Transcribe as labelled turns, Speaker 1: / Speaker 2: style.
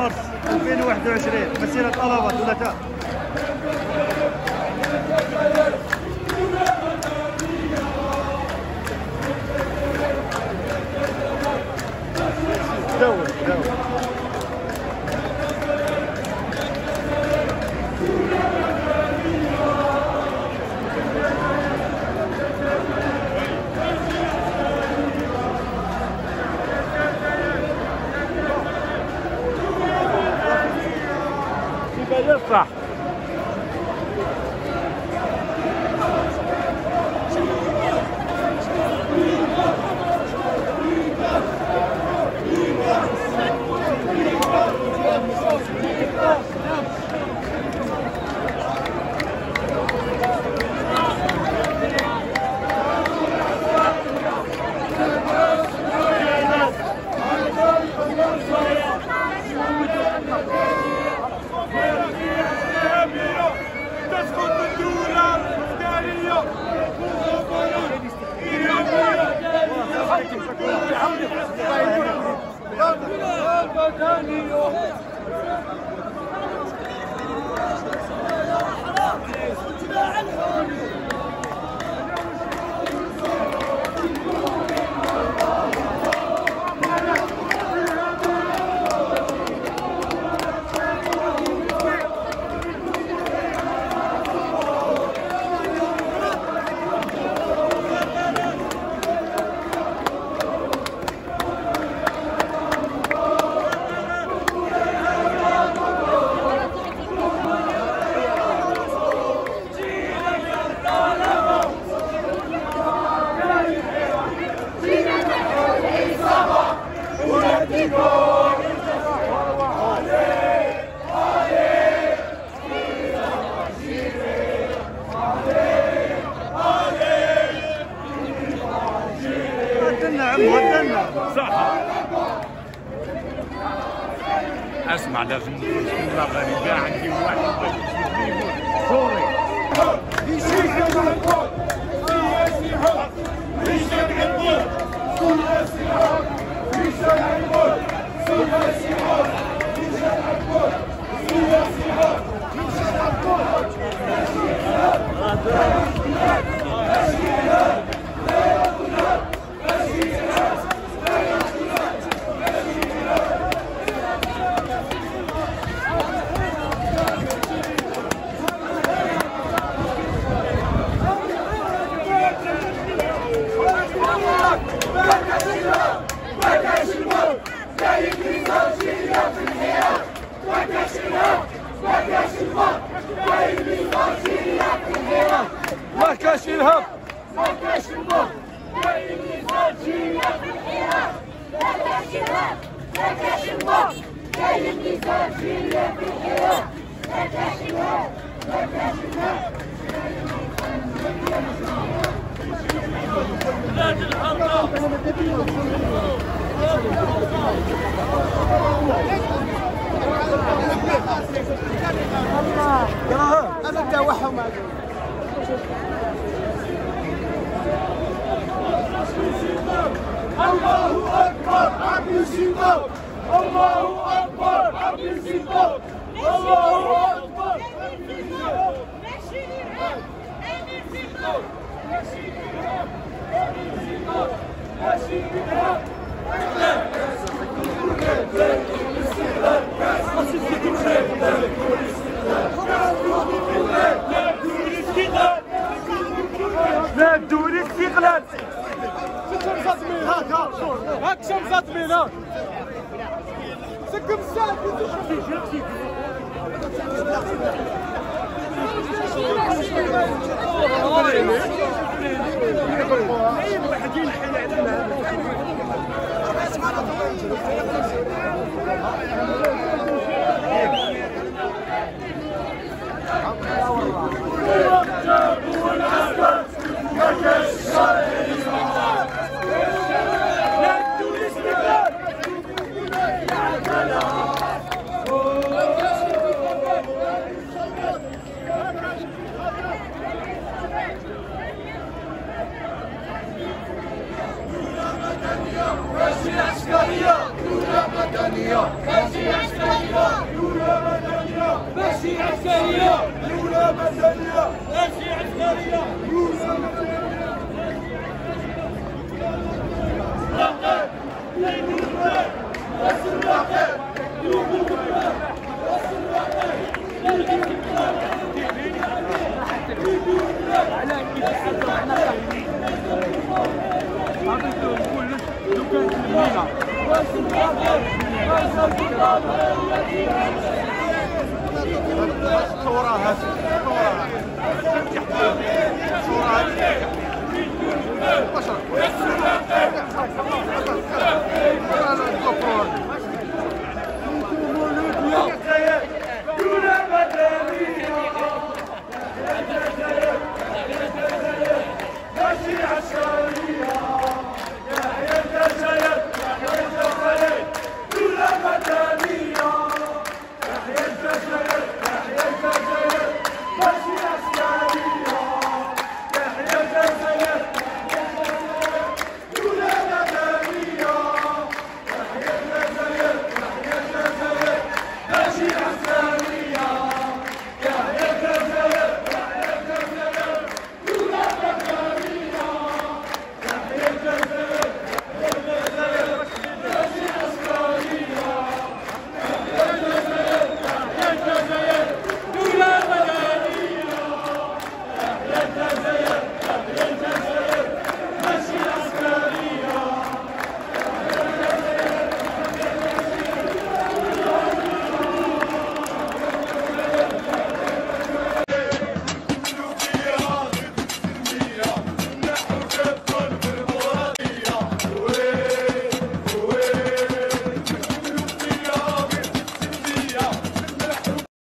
Speaker 1: مارس 2021 مسيرة طلبة ثلاثاء. دور
Speaker 2: يصح. اسمع لازم نقول الاغاني كاع عندي واحد سوري
Speaker 3: مركز الهب
Speaker 4: مركز الموت جاي الميزانجية في الحياة. مركز الهب مركز الموت جاي الميزانجية في الحياة. مركز الهب مركز الهب بلاد الحرة.
Speaker 3: هذا التوهم الله أكبر عبد الشباب. الله أكبر عبد الشباب. الله أكبر
Speaker 4: ماشي الإرهاب أمين الشباب.
Speaker 3: ماشي الإرهاب أمين الشباب. ماشي الإرهاب
Speaker 2: لا تدوري استقلال.
Speaker 3: هاك شمسة مينا سكم الساعة
Speaker 4: ماشي عسكرية. دولة مدنية. ماشي عسكرية.
Speaker 3: عسكرية دولة مدنية ماشي عسكرية دولة مدنية
Speaker 2: صورة